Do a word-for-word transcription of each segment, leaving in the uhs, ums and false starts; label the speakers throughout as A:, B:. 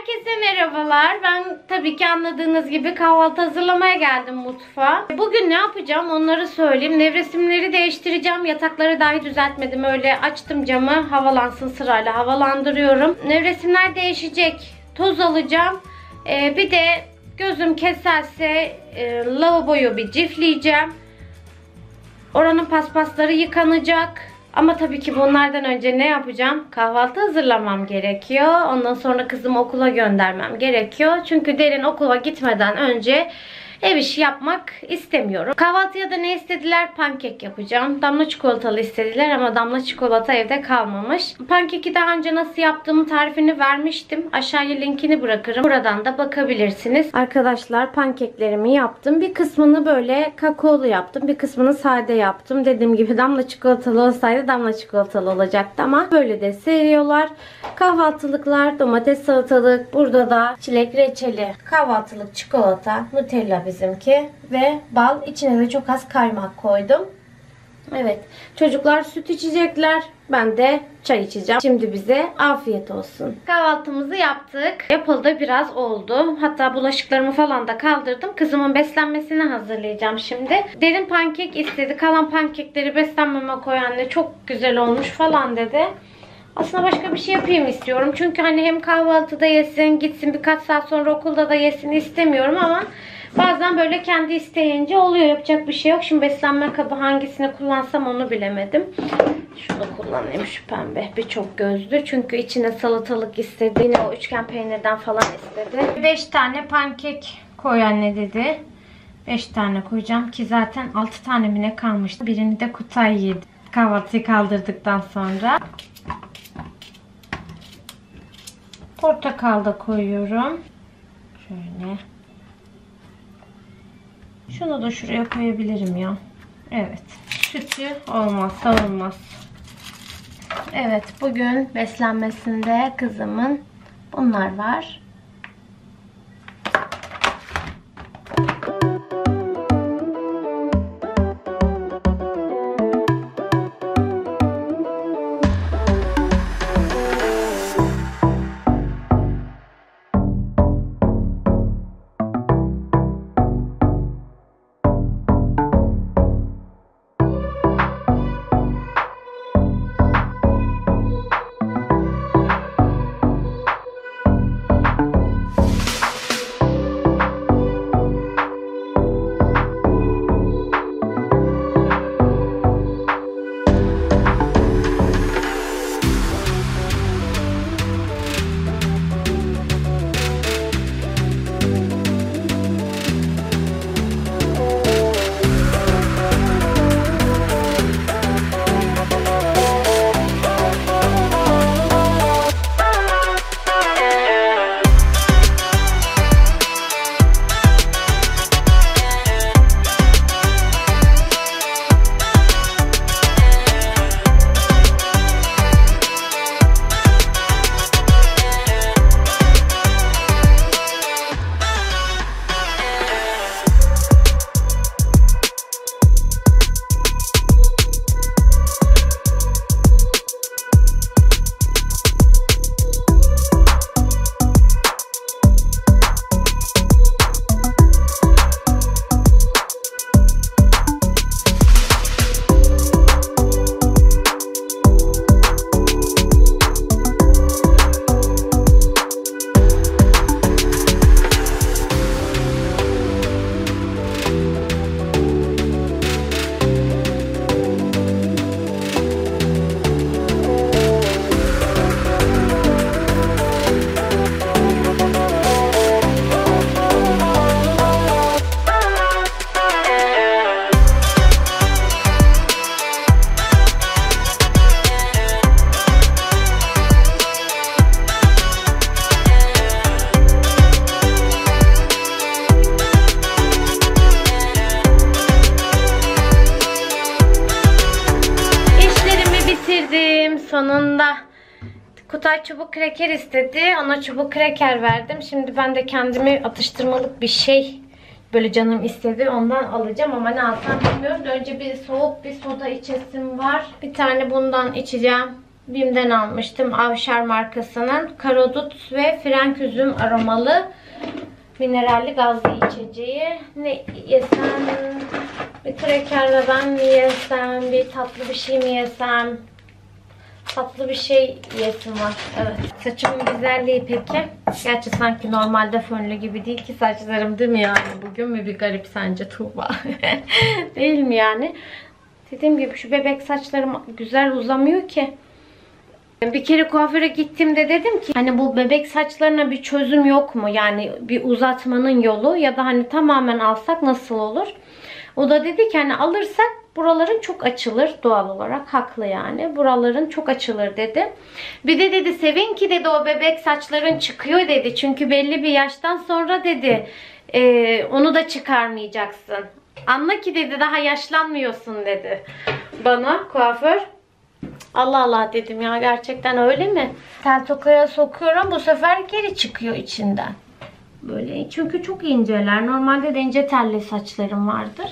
A: Herkese merhabalar. Ben tabii ki anladığınız gibi kahvaltı hazırlamaya geldim mutfağa. Bugün ne yapacağım onları söyleyeyim. Nevresimleri değiştireceğim. Yatakları dahi düzeltmedim. Öyle açtım camı, havalansın sırayla havalandırıyorum. Nevresimler değişecek. Toz alacağım. Ee, bir de gözüm keserse e, lavaboyu bir cifleyeceğim. Oranın paspasları yıkanacak. Ama tabii ki bunlardan önce ne yapacağım? Kahvaltı hazırlamam gerekiyor. Ondan sonra kızımı okula göndermem gerekiyor. Çünkü Derin okula gitmeden önce ev işi yapmak istemiyorum. Kahvaltıya da ne istediler? Pankek yapacağım. Damla çikolatalı istediler ama damla çikolata evde kalmamış. Pankeki daha önce nasıl yaptığımı tarifini vermiştim. Aşağıya linkini bırakırım. Buradan da bakabilirsiniz. Arkadaşlar pankeklerimi yaptım. Bir kısmını böyle kakaolu yaptım. Bir kısmını sade yaptım. Dediğim gibi damla çikolatalı olsaydı damla çikolatalı olacaktı ama böyle de seviyorlar. Kahvaltılıklar, domates salatalık, burada da çilek reçeli, kahvaltılık çikolata, Nutella bizimki ve bal. İçine de çok az kaymak koydum. Evet, çocuklar süt içecekler. Ben de çay içeceğim. Şimdi bize afiyet olsun. Kahvaltımızı yaptık. Yapıldı, biraz oldu. Hatta bulaşıklarımı falan da kaldırdım. Kızımın beslenmesini hazırlayacağım şimdi. Derin pankek istedi. Kalan pankekleri beslenmeme koy anne, çok güzel olmuş falan dedi. Aslında başka bir şey yapayım istiyorum. Çünkü hani hem kahvaltıda yesin, gitsin birkaç saat sonra okulda da yesin istemiyorum ama bazen böyle kendi isteyince oluyor. Yapacak bir şey yok. Şimdi beslenme kabı hangisini kullansam onu bilemedim. Şunu kullanayım, şu pembe. Birçok gözlü. Çünkü içine salatalık istedi. Yine o üçgen peynirden falan istedi. beş tane pankek koy anne dedi. beş tane koyacağım ki zaten altı tane mi ne kalmıştı. Birini de Kutay yedi. Kahvaltıyı kaldırdıktan sonra. Portakal da koyuyorum. Şöyle. Şunu da şuraya koyabilirim ya. Evet. Sütü olmazsa olmaz. Evet. Bugün beslenmesinde kızımın bunlar var. Sonunda Kutay çubuk kreker istedi. Ona çubuk kreker verdim. Şimdi ben de kendimi atıştırmalık bir şey böyle canım istedi. Ondan alacağım ama ne alsam bilmiyorum. Önce bir soğuk bir soda içesim var. Bir tane bundan içeceğim. Bim'den almıştım. Avşar markasının karadut ve frenk üzüm aromalı mineralli gazlı içeceği. Ne yesem? Bir kraker ve ben mi yesem? Bir tatlı bir şey mi yesem? Tatlı bir şey yesim var. Evet. Saçımın güzelliği peki. Gerçi sanki normalde fönlü gibi değil ki saçlarım, değil mi yani? Bugün mü bir garip sence Tuğba? Değil mi yani? Dediğim gibi şu bebek saçlarım güzel uzamıyor ki. Bir kere kuaföre gittiğimde dedim ki hani bu bebek saçlarına bir çözüm yok mu? Yani bir uzatmanın yolu ya da hani tamamen alsak nasıl olur? O da dedi ki hani alırsak buraların çok açılır doğal olarak. Haklı yani. Buraların çok açılır dedi. Bir de dedi sevin ki dedi o bebek saçların çıkıyor dedi. Çünkü belli bir yaştan sonra dedi e, onu da çıkarmayacaksın. Anla ki dedi daha yaşlanmıyorsun dedi. Bana kuaför. Allah Allah dedim ya, gerçekten öyle mi? Tel tokaya sokuyorum, bu sefer geri çıkıyor içinden. Böyle çünkü çok inceler. Normalde de ince telli saçlarım vardır.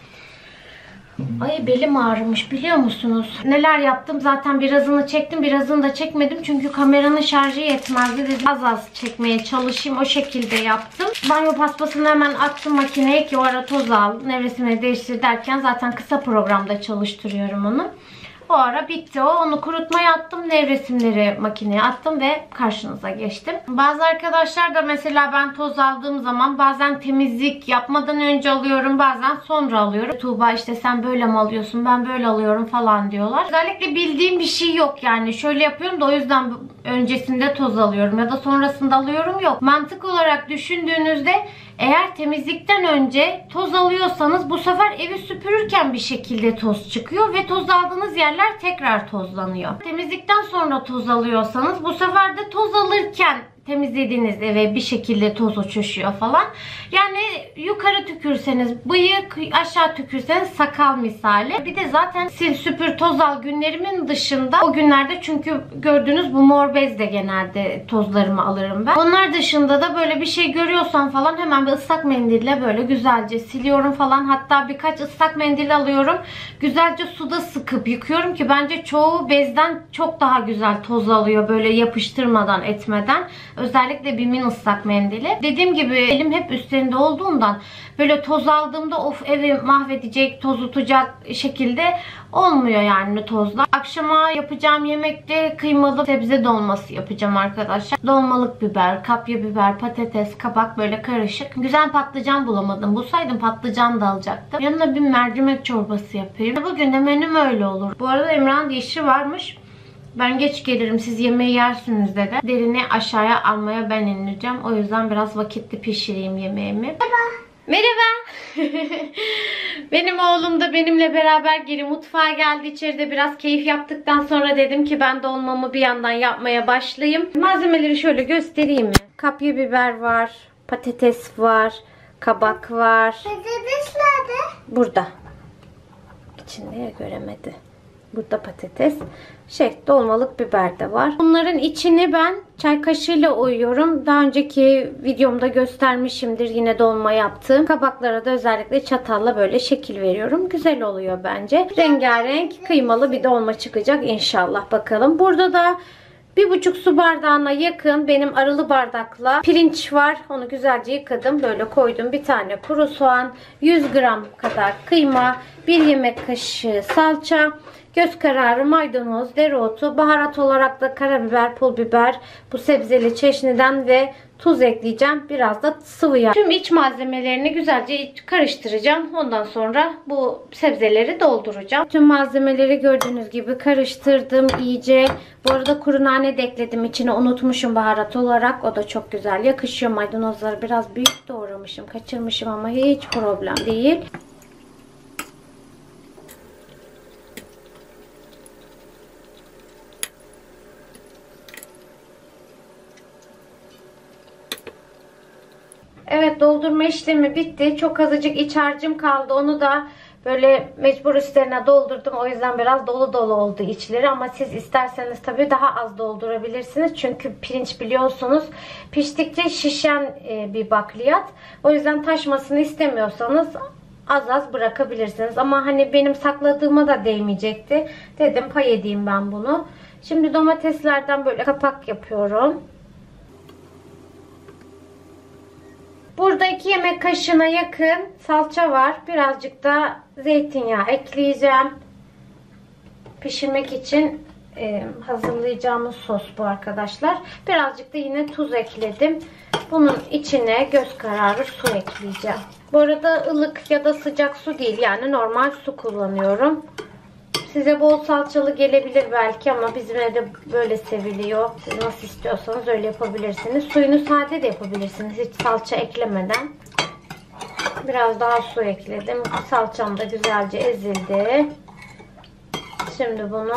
A: Ay belim ağrımış biliyor musunuz? Neler yaptım zaten, birazını çektim birazını da çekmedim. Çünkü kameranın şarjı yetmezdi. Dedim az az çekmeye çalışayım, o şekilde yaptım. Banyo paspasını hemen attım makineye ki o ara toz al, nevresimleri değiştir derken zaten kısa programda çalıştırıyorum onu. O ara bitti o. Onu kurutmaya attım. Nevresimleri makineye attım ve karşınıza geçtim. Bazı arkadaşlar da mesela ben toz aldığım zaman bazen temizlik yapmadan önce alıyorum, bazen sonra alıyorum. Tuğba işte sen böyle mi alıyorsun, ben böyle alıyorum falan diyorlar. Özellikle bildiğim bir şey yok yani. Şöyle yapıyorum da o yüzden öncesinde toz alıyorum ya da sonrasında alıyorum yok. Mantık olarak düşündüğünüzde eğer temizlikten önce toz alıyorsanız bu sefer evi süpürürken bir şekilde toz çıkıyor ve toz aldığınız yerler tekrar tozlanıyor. Temizlikten sonra toz alıyorsanız bu sefer de toz alırken temizlediğiniz eve bir şekilde toz uçuşuyor falan. Yani yukarı tükürseniz bıyık, aşağı tükürseniz sakal misali. Bir de zaten sil süpür toz al günlerimin dışında o günlerde, çünkü gördüğünüz bu mor bezle genelde tozlarımı alırım ben. Onlar dışında da böyle bir şey görüyorsam falan hemen bir ıslak mendille böyle güzelce siliyorum falan. Hatta birkaç ıslak mendil alıyorum. Güzelce suda sıkıp yıkıyorum ki bence çoğu bezden çok daha güzel toz alıyor böyle yapıştırmadan etmeden. Özellikle Bim'in ıslak mendili. Dediğim gibi elim hep üstlerinde olduğundan böyle toz aldığımda of evi mahvedecek, toz tutacak şekilde olmuyor yani tozla. Akşama yapacağım yemekte kıymalı sebze dolması yapacağım arkadaşlar. Dolmalık biber, kapya biber, patates, kabak böyle karışık. Güzel patlıcan bulamadım. Bulsaydım patlıcan da alacaktım. Yanına bir mercimek çorbası yapayım. Bugün de menüm öyle olur. Bu arada Emrah'ın işi varmış. Ben geç gelirim, siz yemeği yersiniz dedi. Derini aşağıya almaya ben ineceğim. O yüzden biraz vakitli pişireyim yemeğimi. Merhaba. Merhaba. Benim oğlum da benimle beraber geri mutfağa geldi. İçeride biraz keyif yaptıktan sonra dedim ki ben dolmamı bir yandan yapmaya başlayayım. Malzemeleri şöyle göstereyim mi? Kapya biber var, patates var, kabak var.
B: Patates nerede?
A: Burada. İçinde ya, göremedi. Burada patates. Şey, dolmalık biber de var. Bunların içini ben çay kaşığıyla oyuyorum. Daha önceki videomda göstermişimdir yine dolma yaptığım. Kabaklara da özellikle çatalla böyle şekil veriyorum. Güzel oluyor bence. Rengarenk kıymalı bir dolma çıkacak inşallah, bakalım. Burada da bir buçuk su bardağına yakın benim arılı bardakla pirinç var. Onu güzelce yıkadım. Böyle koydum. Bir tane kuru soğan, yüz gram kadar kıyma, bir yemek kaşığı salça, göz kararı maydanoz, dereotu, baharat olarak da karabiber, pul biber, bu sebzeli çeşniden ve tuz ekleyeceğim. Biraz da sıvı yağ. Tüm iç malzemelerini güzelce karıştıracağım. Ondan sonra bu sebzeleri dolduracağım. Tüm malzemeleri gördüğünüz gibi karıştırdım iyice. Bu arada kuru nane de ekledim içine. Unutmuşum baharat olarak. O da çok güzel yakışıyor. Maydanozları biraz büyük doğramışım. Kaçırmışım ama hiç problem değil. Evet, doldurma işlemi bitti. Çok azıcık iç harcım kaldı. Onu da böyle mecbur üstlerine doldurdum. O yüzden biraz dolu dolu oldu içleri. Ama siz isterseniz tabii daha az doldurabilirsiniz. Çünkü pirinç biliyorsunuz piştikçe şişen bir bakliyat. O yüzden taşmasını istemiyorsanız az az bırakabilirsiniz. Ama hani benim sakladığıma da değmeyecekti. Dedim pay edeyim ben bunu. Şimdi domateslerden böyle kapak yapıyorum. Burada iki yemek kaşığına yakın salça var. Birazcık da zeytinyağı ekleyeceğim. Pişirmek için e, hazırlayacağımız sos bu arkadaşlar. Birazcık da yine tuz ekledim. Bunun içine göz kararı su ekleyeceğim. Bu arada ılık ya da sıcak su değil, yani normal su kullanıyorum. Size bol salçalı gelebilir belki ama bizim evde böyle seviliyor. Siz nasıl istiyorsanız öyle yapabilirsiniz. Suyunu sade de yapabilirsiniz, hiç salça eklemeden. Biraz daha su ekledim. Salçam da güzelce ezildi. Şimdi bunu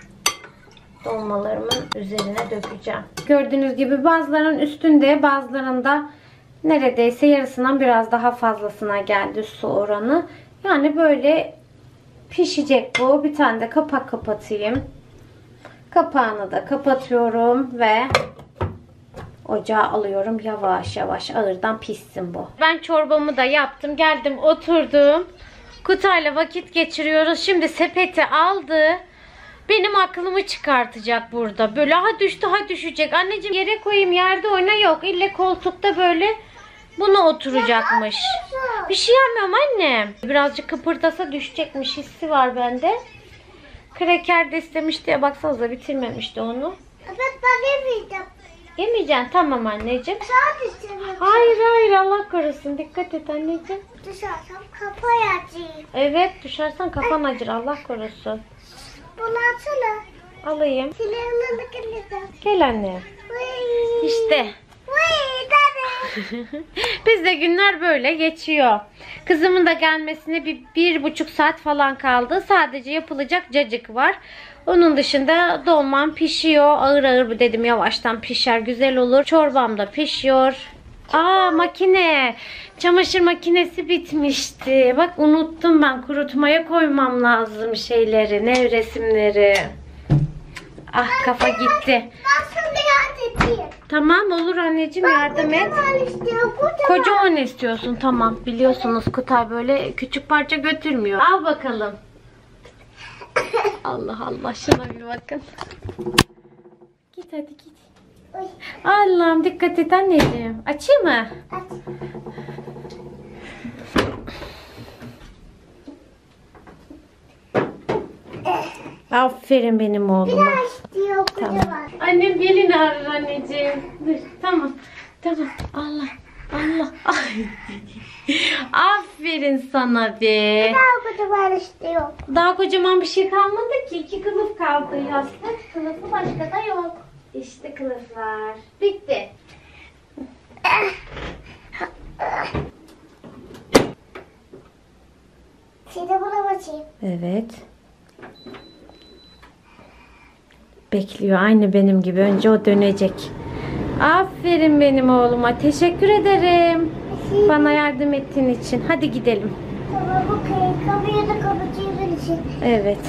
A: dolmalarımın üzerine dökeceğim. Gördüğünüz gibi bazılarının üstünde, bazılarında neredeyse yarısından biraz daha fazlasına geldi su oranı. Yani böyle pişecek bu. Bir tane de kapak kapatayım. Kapağını da kapatıyorum ve ocağa alıyorum. Yavaş yavaş ağırdan pişsin bu. Ben çorbamı da yaptım. Geldim oturdum. Kutayla vakit geçiriyoruz. Şimdi sepeti aldı. Benim aklımı çıkartacak burada. Böyle ha düştü ha düşecek. Anneciğim yere koyayım, yerde oyna, yok. İlle koltukta böyle buna oturacakmış. Bir şey yapmıyorum annem. Birazcık kıpırdasa düşecekmiş hissi var bende. Kraker de istemiş diye baksanıza bitirmemişti onu.
B: Evet, ben yemeyeceğim.
A: Yemeyeceksin, tamam anneciğim.
B: Sadece
A: Hayır hayır, Allah korusun, dikkat et anneciğim.
B: düşersem kafayı acıyım.
A: Evet, düşersen kafan acır, Allah korusun.
B: Bunu açsana.
A: Alayım.
B: Silahını geleceğim.
A: Gel anne. İşte.
B: Vay dede.
A: Bizde günler böyle geçiyor. Kızımın da gelmesine bir, bir buçuk saat falan kaldı. Sadece yapılacak cacık var. Onun dışında dolmam pişiyor. Ağır ağır dedim, yavaştan pişer, güzel olur. Çorbam da pişiyor. Aa, makine. Çamaşır makinesi bitmişti. Bak unuttum ben. Kurutmaya koymam lazım şeyleri, nevresimleri. Ah, kafa gitti.
B: Ben sana yardım edeyim.
A: Tamam olur anneciğim, yardım et.
B: Kocaman istiyorum. Kocaman.
A: Kocaman istiyorsun, tamam. Biliyorsunuz Kutay böyle küçük parça götürmüyor. Al bakalım. Allah Allah, şuna bir bakın. Git hadi git.
B: Oy.
A: Allah'ım dikkat et anneciğim. Açayım mı?
B: Aç.
A: Aferin benim oğluma.
B: Biraz istiyor kocaman.
A: Annem gelin ağrır anneciğim. Dur, tamam. Tamam. Allah. Allah. Ay. Aferin sana be.
B: Daha kocaman istiyor.
A: Daha kocaman bir şey kalmadı ki. İki kılıf kaldı yastık. Kılıfı başka da yok. İşte kılıflar. Bitti.
B: Şimdi buna bakayım.
A: Evet. Bekliyor aynı benim gibi. Önce o dönecek. Aferin benim oğluma. Teşekkür ederim. Bana yardım ettiğin için. Hadi gidelim.
B: Tamam, okey. Kapıyı da kapatayım için.
A: Evet.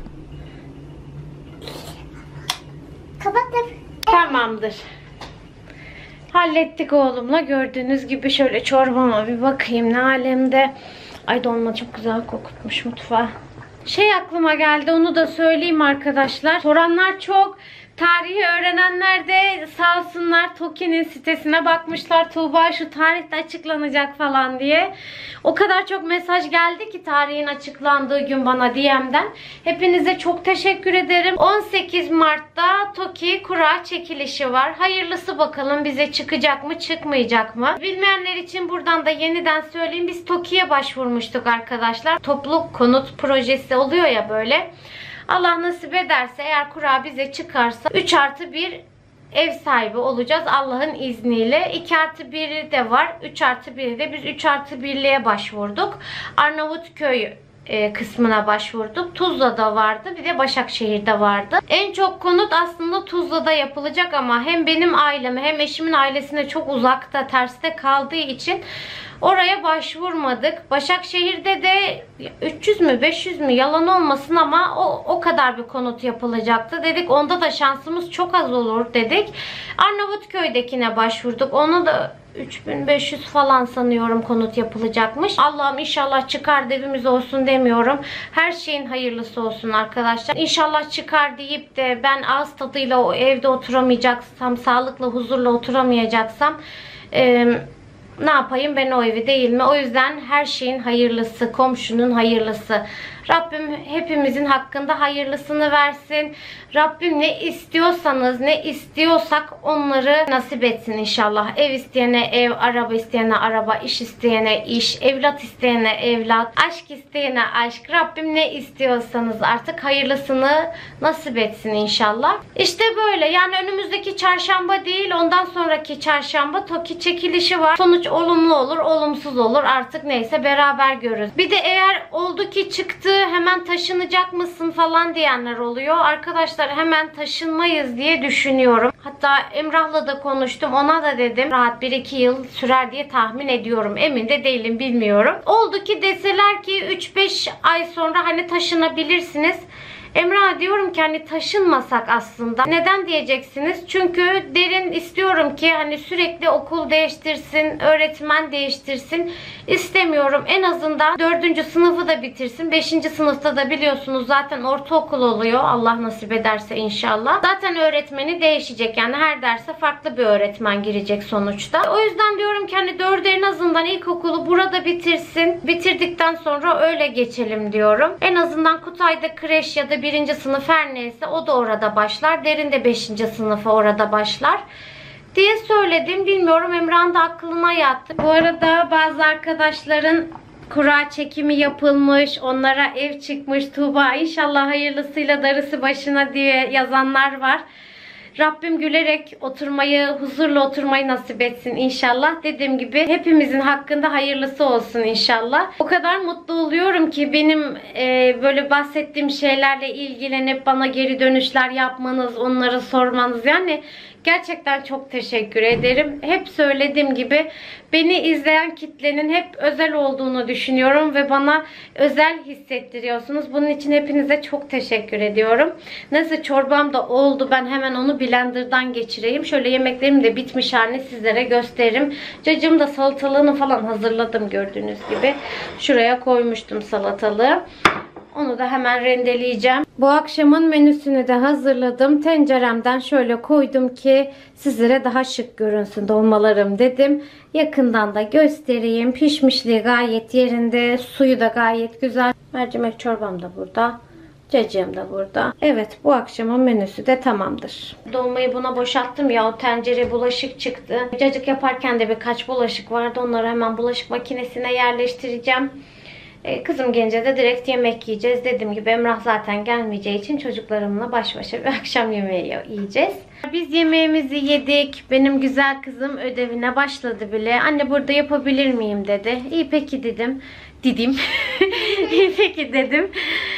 B: Kapattım.
A: Tamamdır. Hallettik oğlumla. Gördüğünüz gibi şöyle çorbama bir bakayım ne alemde. Ay, dolma çok güzel kokutmuş mutfağı. Şey aklıma geldi, onu da söyleyeyim arkadaşlar. Soranlar çok. Tarihi öğrenenler de sağ olsunlar Toki'nin sitesine bakmışlar. Tuğba şu tarihte açıklanacak falan diye. O kadar çok mesaj geldi ki tarihin açıklandığı gün bana D M'den. Hepinize çok teşekkür ederim. on sekiz Mart'ta Toki kura çekilişi var. Hayırlısı bakalım, bize çıkacak mı çıkmayacak mı? Bilmeyenler için buradan da yeniden söyleyeyim. Biz Toki'ye başvurmuştuk arkadaşlar. Toplu konut projesi oluyor ya böyle. Allah nasip ederse, eğer kura bize çıkarsa üç artı bir ev sahibi olacağız Allah'ın izniyle. iki artı biri de var. üç artı biri de biz üç artı birliğe başvurduk. Arnavutköy e, kısmına başvurduk. Tuzla'da vardı, bir de Başakşehir'de vardı. En çok konut aslında Tuzla'da yapılacak ama hem benim aileme hem eşimin ailesine çok uzakta, terste kaldığı için oraya başvurmadık. Başakşehir'de de üç yüz mü beş yüz mü yalan olmasın ama o, o kadar bir konut yapılacaktı. Dedik onda da şansımız çok az olur dedik. Arnavutköy'dekine başvurduk. Onu da üç bin beş yüz falan sanıyorum konut yapılacakmış. Allah'ım inşallah çıkar da evimiz olsun demiyorum. Her şeyin hayırlısı olsun arkadaşlar. İnşallah çıkar deyip de ben ağız tadıyla o evde oturamayacaksam, sağlıklı, huzurla oturamayacaksam eee ne yapayım ben o evi, değil mi? O yüzden her şeyin hayırlısı, komşunun hayırlısı. Rabbim hepimizin hakkında hayırlısını versin. Rabbim ne istiyorsanız, ne istiyorsak onları nasip etsin inşallah. Ev isteyene ev, araba isteyene araba, iş isteyene iş, evlat isteyene evlat, aşk isteyene aşk. Rabbim ne istiyorsanız artık hayırlısını nasip etsin inşallah. İşte böyle. Yani önümüzdeki çarşamba değil, ondan sonraki çarşamba TOKİ çekilişi var. Sonuç olumlu olur, olumsuz olur. Artık neyse beraber görürüz. Bir de eğer oldu ki çıktı, hemen taşınacak mısın falan diyenler oluyor. Arkadaşlar hemen taşınmayız diye düşünüyorum. Hatta Emrah'la da konuştum. Ona da dedim rahat bir iki yıl sürer diye tahmin ediyorum. Emin de değilim, bilmiyorum. Oldu ki deseler ki üç beş ay sonra hani taşınabilirsiniz. Emrah diyorum ki hani taşınmasak aslında. Neden diyeceksiniz? Çünkü derin istiyorum ki hani sürekli okul değiştirsin, öğretmen değiştirsin. İstemiyorum. En azından dördüncü sınıfı da bitirsin. beşinci sınıfta da biliyorsunuz zaten ortaokul oluyor. Allah nasip ederse inşallah. Zaten öğretmeni değişecek. Yani her derse farklı bir öğretmen girecek sonuçta. O yüzden diyorum ki hani dördü en azından ilkokulu burada bitirsin. Bitirdikten sonra öyle geçelim diyorum. En azından Kutay'da kreş ya da birinci sınıf her neyse o da orada başlar. Derin de beşinci sınıfa orada başlar diye söyledim. Bilmiyorum, Emrah'ın da aklına yattı. Bu arada bazı arkadaşların kura çekimi yapılmış, onlara ev çıkmış. Tuğba inşallah hayırlısıyla darısı başına diye yazanlar var. Rabbim gülerek oturmayı, huzurla oturmayı nasip etsin inşallah. Dediğim gibi hepimizin hakkında hayırlısı olsun inşallah. O kadar mutlu oluyorum ki benim e, böyle bahsettiğim şeylerle ilgilenip bana geri dönüşler yapmanız, onları sormanız. Yani gerçekten çok teşekkür ederim. Hep söylediğim gibi beni izleyen kitlenin hep özel olduğunu düşünüyorum ve bana özel hissettiriyorsunuz. Bunun için hepinize çok teşekkür ediyorum. Neyse çorbam da oldu. Ben hemen onu blenderdan geçireyim. Şöyle yemeklerim de bitmiş halini sizlere gösteririm. Cacığım da salatalığını falan hazırladım gördüğünüz gibi. Şuraya koymuştum salatalığı. Onu da hemen rendeleyeceğim. Bu akşamın menüsünü de hazırladım. Tenceremden şöyle koydum ki sizlere daha şık görünsün dolmalarım dedim. Yakından da göstereyim. Pişmişliği gayet yerinde. Suyu da gayet güzel. Mercimek çorbam da burada. Cacığım da burada. Evet, bu akşamın menüsü de tamamdır. Dolmayı buna boşalttım ya, o tencere bulaşık çıktı. Cacık yaparken de birkaç bulaşık vardı. Onları hemen bulaşık makinesine yerleştireceğim. Kızım gelince de direkt yemek yiyeceğiz. Dediğim gibi Emrah zaten gelmeyeceği için çocuklarımla baş başa bir akşam yemeği yiyeceğiz. Biz yemeğimizi yedik. Benim güzel kızım ödevine başladı bile. Anne burada yapabilir miyim dedi. İyi peki dedim. Dedim. İyi peki dedim.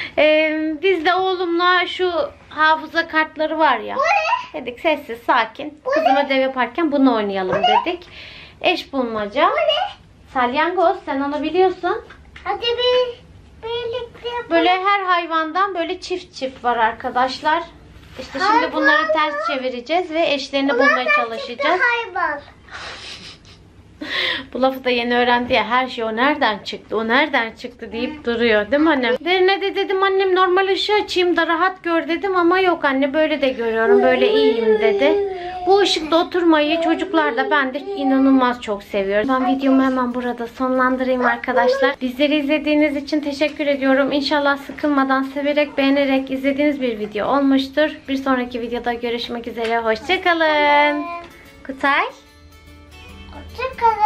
A: Ee, biz de oğlumla şu hafıza kartları var ya. Dedik sessiz sakin. Kızım ödev yaparken bunu oynayalım dedik. Eş bulmaca. Salyangoz, sen onu biliyorsun.
B: Hadi bir birlikte yapalım.
A: Böyle her hayvandan böyle çift çift var arkadaşlar. İşte şimdi bunları ters çevireceğiz ve eşlerini bulmaya çalışacağız.
B: Hayvan.
A: Bu lafı da yeni öğrendi ya, her şey o nereden çıktı, o nereden çıktı deyip duruyor. Değil mi annem? Derine de dedim annem normal ışığı açayım da rahat gör dedim ama yok anne böyle de görüyorum, böyle iyiyim dedi. Bu ışıkta oturmayı çocuklar da ben de inanılmaz çok seviyorum. Ben videomu hemen burada sonlandırayım arkadaşlar. Bizleri izlediğiniz için teşekkür ediyorum. İnşallah sıkılmadan, severek, beğenerek izlediğiniz bir video olmuştur. Bir sonraki videoda görüşmek üzere. Hoşçakalın. Kutay.
B: Hoşçakalın.